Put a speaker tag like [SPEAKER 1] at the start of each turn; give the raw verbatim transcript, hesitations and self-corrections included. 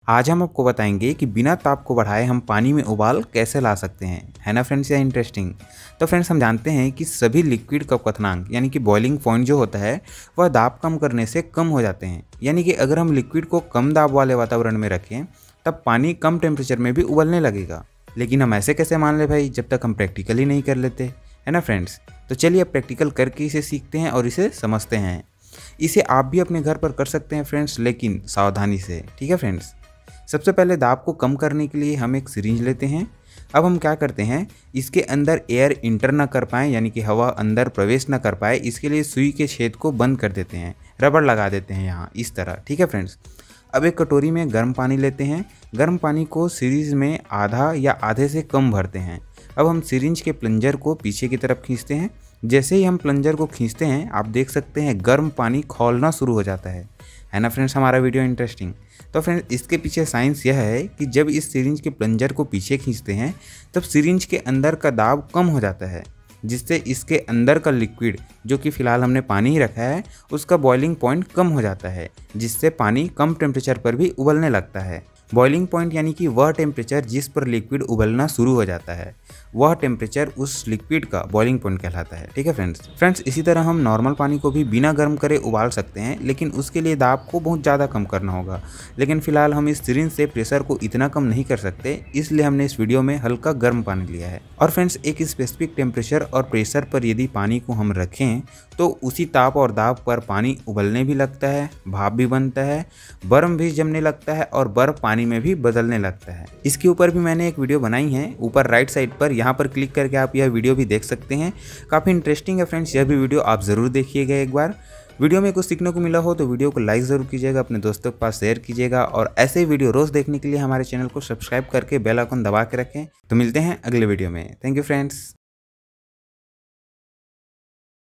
[SPEAKER 1] आज हम आपको बताएंगे कि बिना ताप को बढ़ाए हम पानी में उबाल कैसे ला सकते हैं, है ना फ्रेंड्स। यह इंटरेस्टिंग। तो फ्रेंड्स, हम जानते हैं कि सभी लिक्विड का क्वथनांक यानी कि बॉइलिंग पॉइंट जो होता है वह दाब कम करने से कम हो जाते हैं। यानी कि अगर हम लिक्विड को कम दाब वाले वातावरण में रखें तब पानी कम टेम्परेचर में भी उबलने लगेगा। लेकिन हम ऐसे कैसे मान ले भाई, जब तक हम प्रैक्टिकल ही नहीं कर लेते, है ना फ्रेंड्स। तो चलिए अब प्रैक्टिकल करके इसे सीखते हैं और इसे समझते हैं। इसे आप भी अपने घर पर कर सकते हैं फ्रेंड्स, लेकिन सावधानी से, ठीक है फ्रेंड्स। सबसे पहले दाब को कम करने के लिए हम एक सिरिंज लेते हैं। अब हम क्या करते हैं, इसके अंदर एयर इंटर ना कर पाए यानी कि हवा अंदर प्रवेश ना कर पाए, इसके लिए सुई के छेद को बंद कर देते हैं, रबड़ लगा देते हैं यहाँ इस तरह, ठीक है फ्रेंड्स। अब एक कटोरी में गर्म पानी लेते हैं। गर्म पानी को सिरिंज में आधा या आधे से कम भरते हैं। अब हम सिरिंज के प्लंजर को पीछे की तरफ खींचते हैं। जैसे ही हम प्लंजर को खींचते हैं आप देख सकते हैं गर्म पानी खौलना शुरू हो जाता है, है ना फ्रेंड्स। हमारा वीडियो इंटरेस्टिंग। तो फ्रेंड्स, इसके पीछे साइंस यह है कि जब इस सिरिंज के प्लंजर को पीछे खींचते हैं तब सिरिंज के अंदर का दाब कम हो जाता है, जिससे इसके अंदर का लिक्विड, जो कि फ़िलहाल हमने पानी ही रखा है, उसका बॉइलिंग पॉइंट कम हो जाता है, जिससे पानी कम टेम्परेचर पर भी उबलने लगता है। बॉइलिंग पॉइंट यानी कि वह टेम्परेचर जिस पर लिक्विड उबलना शुरू हो जाता है, वह टेम्परेचर उस लिक्विड का बॉइलिंग पॉइंट कहलाता है, ठीक है फ्रेंड्स। फ्रेंड्स, इसी तरह हम नॉर्मल पानी को भी बिना गर्म करे उबाल सकते हैं, लेकिन उसके लिए दाब को बहुत ज़्यादा कम करना होगा। लेकिन फिलहाल हम इस सिरिंज से प्रेशर को इतना कम नहीं कर सकते, इसलिए हमने इस वीडियो में हल्का गर्म पानी लिया है। और फ्रेंड्स, एक स्पेसिफिक टेम्परेचर और प्रेशर पर यदि पानी को हम रखें तो उसी ताप और दाब पर पानी उबलने भी लगता है, भाप भी बनता है, बर्फ भी जमने लगता है और बर्फ पानी में भी बदलने लगता है। इसके ऊपर भी मैंने एक वीडियो बनाई है, ऊपर राइट साइड पर, यहाँ पर क्लिक करके आप यह वीडियो भी देख सकते हैं। काफ़ी इंटरेस्टिंग है फ्रेंड्स, यह भी वीडियो आप ज़रूर देखिएगा एक बार। वीडियो में कुछ सीखने को मिला हो तो वीडियो को लाइक ज़रूर कीजिएगा, अपने दोस्तों के पास शेयर कीजिएगा और ऐसे ही वीडियो रोज़ देखने के लिए हमारे चैनल को सब्सक्राइब करके बेल आइकन दबा के रखें। तो मिलते हैं अगले वीडियो में। Thank you friends.